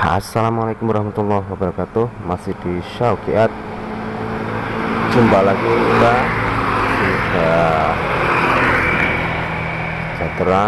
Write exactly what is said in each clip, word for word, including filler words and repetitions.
Assalamualaikum warahmatullahi wabarakatuh. Masih di Syaukiat. Jumpa lagi kita sudah sejahtera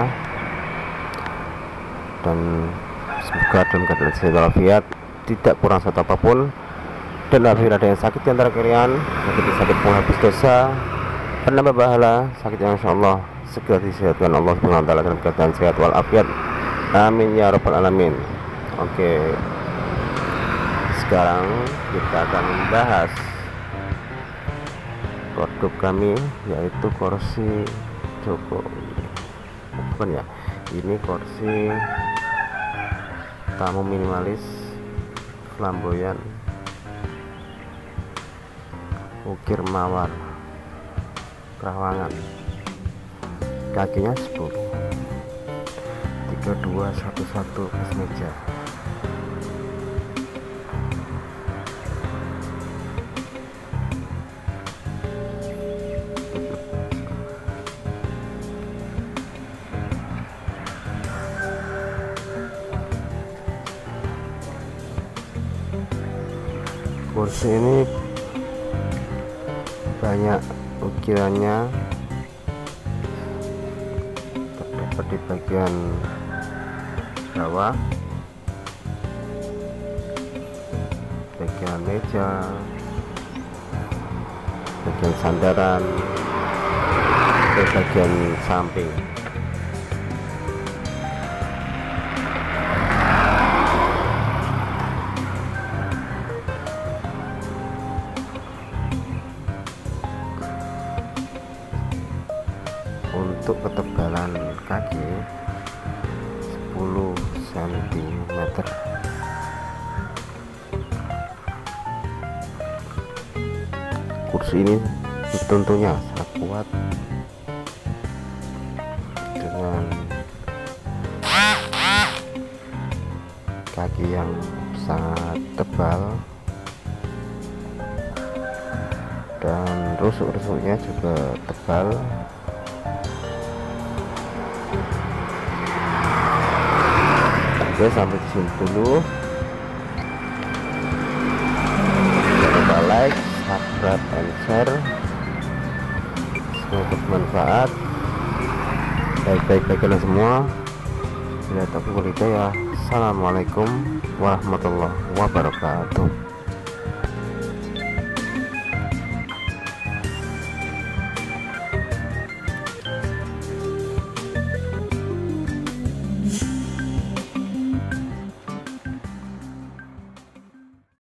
dan semoga dalam keadaan sehat walafiat, tidak kurang satu apapun. Dan apabila ada yang sakit di antara kalian, sakit sakit penghabis dosa, penambah pahala, sakit yang insyaallah segera disehatkan Allah subhanahu wa taala dalam keadaan sehat walafiat. Amin ya rabbal alamin. Oke, sekarang kita akan membahas produk kami, yaitu kursi Jokowi. Bukan ya, ini kursi tamu minimalis flamboyan ukir mawar Perawangan. Kakinya sepuluh, tiga dua satu satu plus meja. Kursi ini banyak ukirannya, terdapat di bagian bawah, bagian meja, bagian sandaran, dan bagian samping. Untuk ketebalan kaki sepuluh sentimeter. Kursi ini tentunya sangat kuat dengan kaki yang sangat tebal dan rusuk-rusuknya juga tebal. Oke, sampai di sini dulu. Jangan lupa like, subscribe, and share. Semoga bermanfaat. Baik-baik bagi kalian semua. Bila tak ya. Assalamualaikum warahmatullahi wabarakatuh.